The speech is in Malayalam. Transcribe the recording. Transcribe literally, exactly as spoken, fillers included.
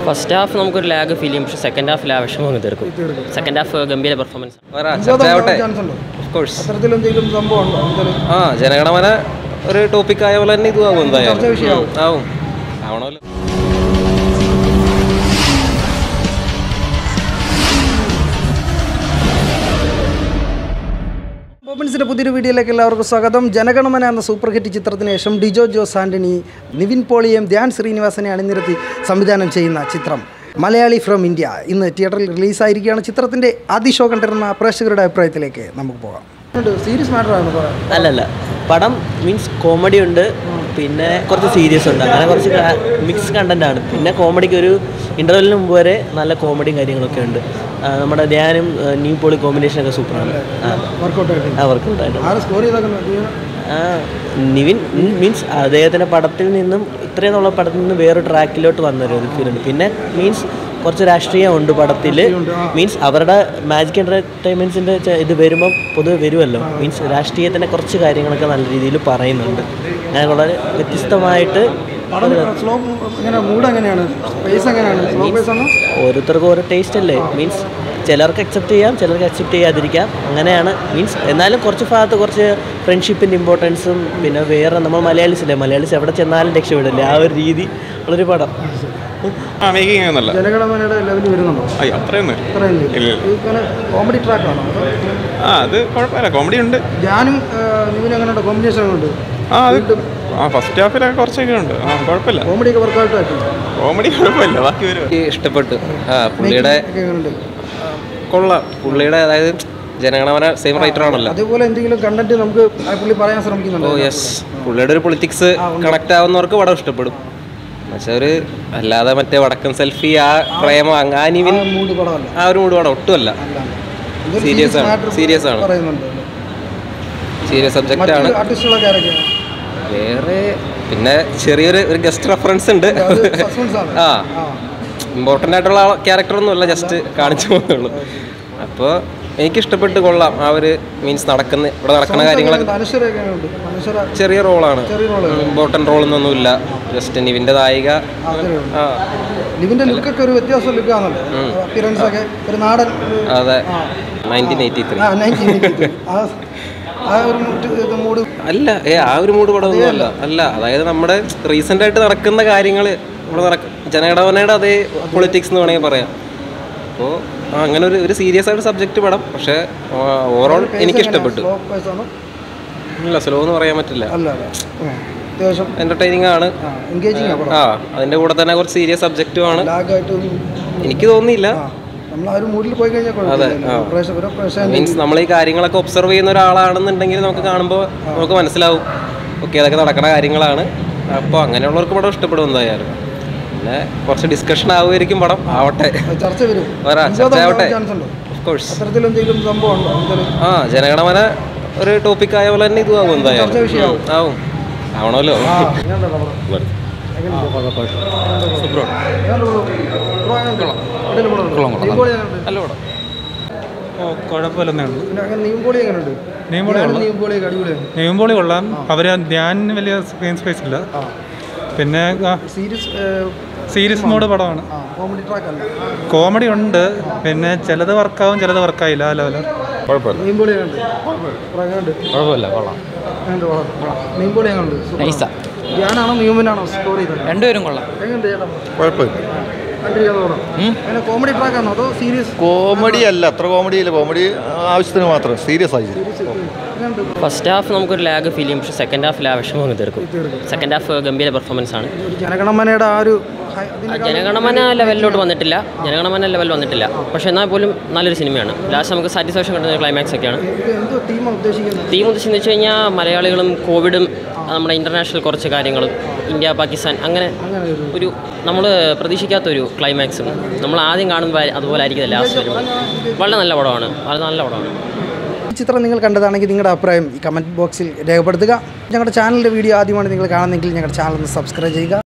ഫസ്റ്റ് ഹാഫ് നമുക്കൊരു ലാഗ് ഫീൽ ചെയ്യും, പക്ഷേ സെക്കൻഡ് ഹാഫിൽ ആ വിഷമം അങ്ങ് തീർക്കും. സെക്കൻഡ് ഹാഫ് ഗംഭീര പെർഫോമൻസ്. ആ ജനഗണമന ഒരു ടോപ്പിക് ആയ പോലെ തന്നെ ഇതും ആവും, എന്തായാലും ആവും ആവണമല്ലോ. ബോബൻസിൻ്റെ പുതിയൊരു വീഡിയോയിലേക്ക് എല്ലാവർക്കും സ്വാഗതം. ജനഗണമന എന്ന സൂപ്പർ ഹിറ്റ് ചിത്രത്തിന് ശേഷം ഡിജോ ജോസ് ആൻ്റണി, നിവിൻ പോളിയെയും ധ്യാൻ ശ്രീനിവാസനെ അണിനിരത്തി സംവിധാനം ചെയ്യുന്ന ചിത്രം മലയാളി ഫ്രം ഇന്ത്യ ഇന്ന് തിയേറ്ററിൽ റിലീസായിരിക്കുകയാണ്. ചിത്രത്തിൻ്റെ ആദ്യ ഷോ കണ്ടിരുന്ന പ്രേക്ഷകരുടെ അഭിപ്രായത്തിലേക്ക് നമുക്ക് പോകാം. സീരിയസ് മാറ്ററാണ് അല്ലല്ല, പടം മീൻസ് കോമഡി ഉണ്ട്, പിന്നെ കുറച്ച് സീരിയസ് ഉണ്ട്, അങ്ങനെ കുറച്ച് മിക്സ് കണ്ടന്റ് ആണ്. പിന്നെ കോമഡിക്ക് ഒരു ഇൻ്റർവെല്ലിന് മുമ്പ് വരെ നല്ല കോമഡിയും കാര്യങ്ങളൊക്കെ ഉണ്ട്. നമ്മുടെ ധ്യാനും ന്യൂ പോളി കോമ്പിനേഷനൊക്കെ സൂപ്പറാണ്. ആ വർക്കൗട്ടായിട്ട് നിവിൻ മീൻസ് അദ്ദേഹത്തിൻ്റെ പടത്തിൽ നിന്നും ഇത്രയും എന്നുള്ള പടത്തിൽ നിന്ന് വേറെ ട്രാക്കിലോട്ട് വന്നൊരു ഫീലുണ്ട്. പിന്നെ മീൻസ് കുറച്ച് രാഷ്ട്രീയമുണ്ട് പടത്തിൽ. മീൻസ് അവരുടെ മാജിക് എൻ്റർടൈൻമെൻറ്റ്സിൻ്റെ ഇത് വരുമ്പം പൊതുവെ വരുമല്ലോ, മീൻസ് രാഷ്ട്രീയത്തിൻ്റെ കുറച്ച് കാര്യങ്ങളൊക്കെ നല്ല രീതിയിൽ പറയുന്നുണ്ട്. അങ്ങനെ വളരെ വ്യത്യസ്തമായിട്ട് ഓരോരുത്തർക്കും ഓരോ ടേസ്റ്റ് അല്ലേ. മീൻസ് ചിലർക്ക് അക്സെപ്റ്റ് ചെയ്യാം, ചിലർക്ക് അക്സെപ്റ്റ് ചെയ്യാതിരിക്കാം, അങ്ങനെയാണ്. മീൻസ് എന്നാലും കുറച്ച് ഭാഗത്ത് കുറച്ച് ഫ്രണ്ട്ഷിപ്പിൻ്റെ ഇമ്പോർട്ടൻസും പിന്നെ വേറെ നമ്മൾ മലയാളീസില്ലേ, മലയാളീസ് എവിടെ ചെന്നാലും രക്ഷപ്പെടില്ലേ, ആ ഒരു രീതി ഉള്ളൊരു പടം. കോമഡി ട്രാക്കാണോ? ആ അത് കുഴപ്പമില്ല, കോമഡി ഉണ്ട്. ഞാനും നിവിനും കോമ്പിനേഷൻ ഉണ്ട്. ആ അത് ആ ഫസ്റ്റ് ഹാഫിലൊക്കെ കുറച്ചൊക്കെ ഉണ്ട്. ആ കുഴപ്പമില്ല, കോമഡിയൊക്കെ വർക്കൗട്ട് ആക്കി. കോമഡി കുഴപ്പമില്ല, ബാക്കി വരും. ഇഷ്ടപ്പെട്ടു. ആ പുള്ളിയുടെ കൊള്ളാം. പുള്ളിയുടെ അതായത് ജനഗണമന സെയിം റൈറ്റർ ആണല്ലോ, അതുപോലെ എന്തെങ്കിലും കണ്ടന്റ് നമുക്ക് പുള്ളി പറയാൻ ശ്രമിക്കുന്നുണ്ട്. ഓ യെസ്, പുള്ളിയുടെ ഒരു പൊളിറ്റിക്സ് കണക്ട് ആവുന്നവർക്ക് പടം ഇഷ്ടപ്പെടും. പക്ഷെ ഒരു അല്ലാതെ മറ്റേ വടക്കൻ സെൽഫി ആ പ്രേമം ആ നിവിൻ ആ ഒരു മൂഡ് പടം ഒട്ടുമല്ല. സീരിയസ് ആണ്, സീരിയസ് ആണ്, സീരിയസ് സബ്ജക്റ്റ് ആണ്. വേറെ പിന്നെ ചെറിയൊരു ഒരു ഗസ്റ്റ് റെഫറൻസ് ഉണ്ട്. ആ ഇമ്പോർട്ടൻ്റ് ആയിട്ടുള്ള ക്യാരക്ടറൊന്നും അല്ല, ജസ്റ്റ് കാണിച്ചു പോകുന്നുള്ളൂ. അപ്പോൾ എനിക്കിഷ്ടപ്പെട്ട് കൊള്ളാം. ആ ഒരു മീൻസ് നടക്കുന്ന ഇവിടെ നടക്കുന്ന കാര്യങ്ങളൊക്കെ ചെറിയ റോളാണ്, ഇമ്പോർട്ടൻ്റ് റോളൊന്നൊന്നുമില്ല. ജസ്റ്റ് നിവിൻ്റെ നായിക. അതെ, നയൻറ്റീൻ എയ്റ്റി ത്രീ അല്ല, ഏ ആ ഒരു മൂഡ് പടമൊന്നും അല്ല അല്ല അതായത് നമ്മുടെ റീസെൻ്റ് ആയിട്ട് നടക്കുന്ന കാര്യങ്ങൾ ഇവിടെ നടക്കും. ജനഗണമനയുടെ അതേ പൊളിറ്റിക്സ് എന്ന് വേണമെങ്കിൽ പറയാം. അപ്പോൾ അങ്ങനെ ഒരു ഒരു സീരിയസ് ആയിട്ട് സബ്ജക്റ്റ് പടം. പക്ഷേ ഓവറോൾ എനിക്ക് ഇഷ്ടപ്പെട്ടു. ഇല്ല, സ്ലോ എന്ന് പറയാൻ പറ്റില്ല, എന്റർടൈനിങ് ആണ്. ആ അതിൻ്റെ കൂടെ തന്നെ കുറച്ച് സീരിയസ് സബ്ജക്റ്റും ആണ്. എനിക്ക് തോന്നിയില്ല. അതെ, മീൻസ് നമ്മൾ ഈ കാര്യങ്ങളൊക്കെ ഒബ്സർവ് ചെയ്യുന്ന ഒരാളാണെന്നുണ്ടെങ്കിൽ നമുക്ക് കാണുമ്പോൾ നമുക്ക് മനസ്സിലാവും, ഓക്കെ അതൊക്കെ നടക്കുന്ന കാര്യങ്ങളാണ്. അപ്പോൾ അങ്ങനെയുള്ളവർക്ക് പടം ഇഷ്ടപ്പെടും എന്തായാലും. പിന്നെ കുറച്ച് ഡിസ്കഷൻ ആവുമായിരിക്കും പടം. ആവട്ടെ, ചർച്ച ആവട്ടെ. ആ ജനഗണമന ഒരു ടോപ്പിക് ആയ പോലെ തന്നെ ഇതും ആവും, എന്തായാലും ആവും ആവണമല്ലോ. നെയ്മ്പോളി കൊള്ളാം. അവർ ധ്യാനിന് വലിയ സ്ക്രീൻ സ്പേസ് ഇല്ല. പിന്നെ സീരിയസ് മോഡ് പടമാണ്. കോമഡി ഉണ്ട്, പിന്നെ ചിലത് വർക്കാവും ചിലത് വർക്കായില്ല. ആ ലെവല് രണ്ടുപേരും കൊള്ളാം. കോമഡി അല്ല, അത്ര കോമഡി ഇല്ല. കോമഡി ആവശ്യത്തിന് മാത്രം, സീരിയസ് ആയി. ഫസ്റ്റ് ഹാഫ് നമുക്കൊരു ലാഗ് ഫീൽ ചെയ്യും, പക്ഷേ സെക്കൻഡ് ഹാഫിൽ ആ വിഷമം അങ്ങ് തീർക്കും. സെക്കൻഡ് ഹാഫ് ഗംഭീര പെർഫോമൻസ് ആണ്. ജനഗണമനയുടെ ആ ഒരു ജനഗണമന ലെവലിലോട്ട് വന്നിട്ടില്ല, ജനഗണമന ലെവൽ വന്നിട്ടില്ല. പക്ഷേ എന്നാൽ പോലും നല്ലൊരു സിനിമയാണ്. ലാസ്റ്റ് നമുക്ക് സാറ്റിസ്ഫാക്ഷൻ കിട്ടുന്ന ക്ലൈമാക്സ് ഒക്കെയാണ്. തീം ഉദ്ദേശിച്ചെന്ന് വെച്ച് കഴിഞ്ഞാൽ മലയാളികളും കോവിഡും നമ്മുടെ ഇൻ്റർനാഷണൽ കുറച്ച് കാര്യങ്ങളും ഇന്ത്യ പാകിസ്ഥാൻ അങ്ങനെ ഒരു നമ്മൾ പ്രതീക്ഷിക്കാത്തൊരു ക്ലൈമാക്സും നമ്മൾ ആദ്യം കാണുമ്പോൾ അതുപോലെ ആയിരിക്കില്ല ലാസ്റ്റ് വരുമ്പോൾ. വളരെ നല്ല പടമാണ്, വളരെ നല്ല പടമാണ്. ചിത്രം നിങ്ങൾ കണ്ടതാണെങ്കിൽ നിങ്ങളുടെ അഭിപ്രായം ഈ കമൻറ്റ് ബോക്സിൽ രേഖപ്പെടുത്തുക. ഞങ്ങളുടെ ചാനലിൻ്റെ വീഡിയോ ആദ്യമാണ് നിങ്ങൾ കാണുന്നതെങ്കിൽ ഞങ്ങളുടെ ചാനൽ ഒന്ന് സബ്സ്ക്രൈബ് ചെയ്യുക.